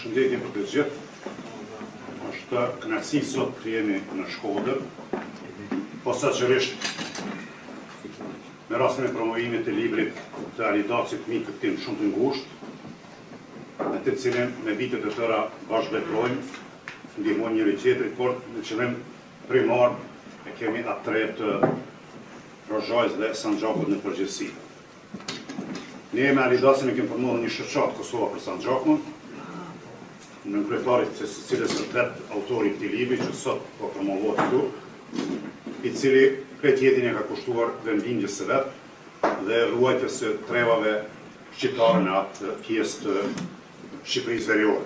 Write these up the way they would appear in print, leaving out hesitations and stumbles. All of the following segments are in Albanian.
Përshëndetje për të gjithë. Është kënaqësi sot të jemi në Shkodër, posaçërisht me rastin e promovimit të librit të Alidacit Mikët tim shumë të ngushtë, me të cilin me vitet e tëra bashkëveprojmë, ndihmojmë njëri tjetrit, por në qëllim primar e kemi atë tre të Rozhajës dhe Sanxhakut në përgjithësi. Ne me Alidacin e kemi formuar një shoqatë Kosova për Sanxhakun, në kryetarit të cilës është vetë autori i këtij libri që sot po promovohet këtu, i cili këtë jetin e ka kushtuar vendingjes së vet dhe ruajtjes së trevave shqiptare në atë pjesë të Shqipërisë Veriore.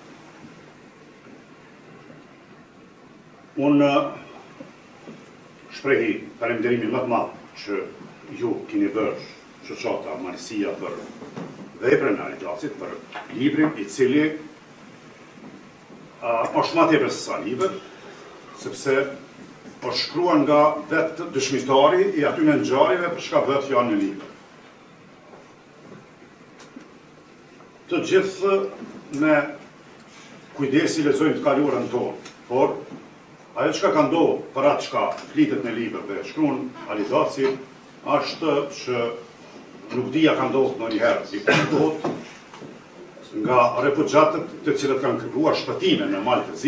Unë shprehi falënderimin më të madh që ju keni bërë shoqata Marsia për veprën e Alidacit, për librin i cili është ma tepër se sa libër, sepse është shkruar nga vetë dëshmitari i atyre ngjarjeve për çka bëhet fjalë në libër. Të gjithë me kujdesi lexojmë të kaluarën tonë, por ajo çka ka ndodhur për atë çka flitet në libër dhe shkruan Alidaci është që nuk dija ka ndodhur ndonjëherë, si ka ndodhur nga refugjatët të cilët kanë kërkuar shpëtime në mal të zi,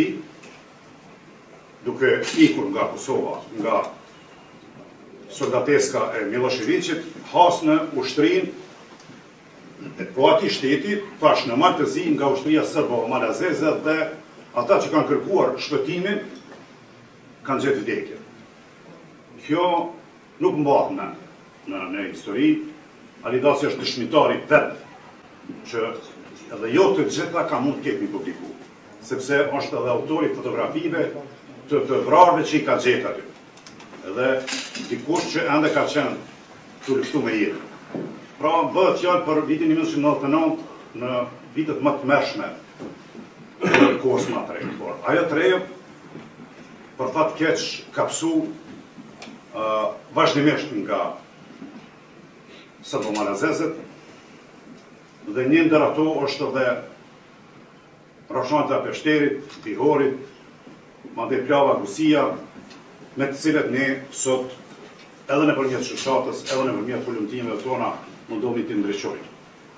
duke ikur nga Kosova, nga soldateska e Miloševićit, has në ushtrinë po atij shteti, thash në mal të zi nga ushtria serbo-malazeze dhe ata që kanë kërkuar shpëtimin kanë gjetë vdekje. Kjo nuk mbahet në histori. Alidaci është dëshmitari vetë që edhe jo të gjitha ka mund të ketë një publiku, sepse është edhe autori fotografive të vrarëve që i ka gjetë aty. Edhe dikush që ende ka qenë të luftu me jetë. Pra, bëhet fjalë për vitin 1999 në vitet më të mërshme në kohës më të re. Por ajo të re, për fat keq, ka psu vazhdimisht nga serbo-malazezët, dhe një ndër ato është edhe Rashanta Peshterit, Bihorit, madje Plava Gusia, me të cilët ne sot, edhe nëpërmjet shoqatës, edhe nëpërmjet hulumtimeve tona, mundohemi të ndriçojmë.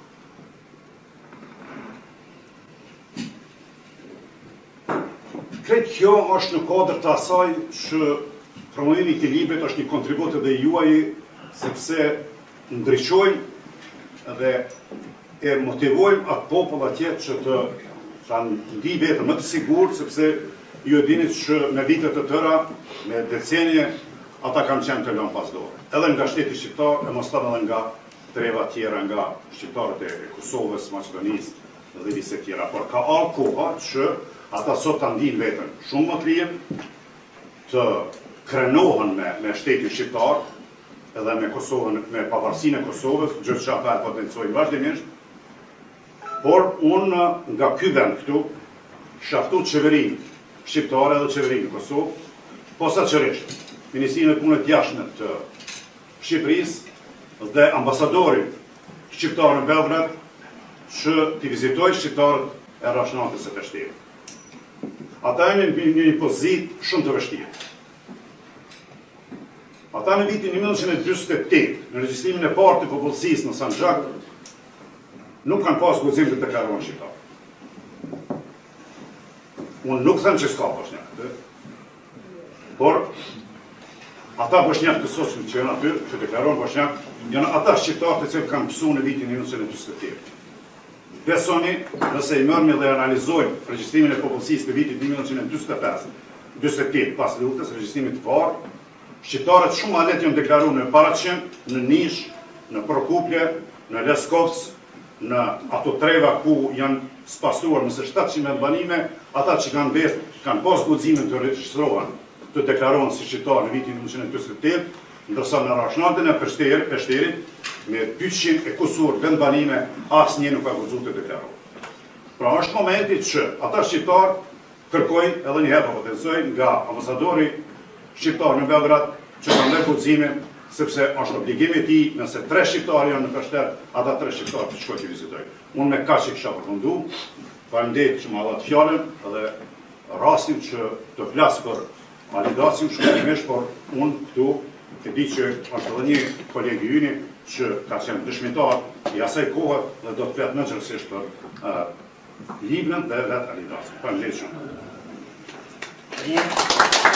Kretë kjo është në kodër të asaj që promovimi i këtij libri është një kontribut edhe juaj, sepse ndriçojmë dhe e motivojmë atë popull atje që të ndi vetëm më të sigurt, sepse ju e dini që me vitet të tëra, me decenje, ata kanë qenë të lënë pas dore. Edhe nga shteti shqiptar, e mos edhe nga treva tjera nga shqiptarët e Kosovës, Maqedonisë dhe vise tjera. Por ka ardhur koha që ata sot ta ndinë veten shumë më të lirë, të krenohen me shtetin shqiptar, edhe me Kosovën, me pavarësinë e Kosovës, gjë që ata e potencojnë vazhdimisht. Por unë nga ky vend këtu shaftu qeverinë shqiptare dhe qeverinë në Kosovë, posaçërisht Ministrinë e Punëve të Jashtme të Shqipërisë dhe ambasadorin shqiptar në Beograd që t'i vizitojë shqiptarët e Rashnatës së Peshterit. Ata janë në një pozitë shumë të vështirë. Ata në vitin 1948, në regjistrimin e parë të popullsisë në Sanxhak, nuk kanë pas guxim të deklarohen shqiptar. Unë nuk them që s'ka bosnjakë, por ata bosnjakë të sotshëm që janë aty, që deklarohen bosnjakë, janë ata shqiptarë të cilët kanë mësuar në vitin 1948. Besoni, nëse i merrni dhe analizojmë regjistrimin e popullsisë të vitit 1945, pas luftës, regjistrimit të parë, shqiptarët shumë alet janë deklaruar në Paraqin, në Nish, në Prokuplje, në Leskovc, në ato treva ku janë spasuar mëse 700 banime, ata që kanë vetë, kanë pas guximin të regjistrohen, të deklarohen si shqiptar në vitin 1948, ndërsa në Rashnatën e Peshterit, me 200 e kusur vendbanime, asnjë nuk ka guxuar të deklarohet. Pra është momenti që ata shqiptar kërkojnë edhe një herë potencojnë nga ambasadori shqiptar në Beograd që kanë lënë guximin, sepse është obligimi i tij, nëse 3 shqiptarë janë në Peshter, ata 3 shqiptarë të shkojnë të vizitojnë. Unë me kaq që kisha përfunduar, Faleminderit që më dha fjalën dhe rastin që të flas për Alidacin shkurtimisht, por unë këtu e di që është edhe një kolegi yni që ka qenë dëshmitar i asaj kohe dhe do të flet nënçmësisht për librin dhe vetë Alidacin. Faleminderit shumë.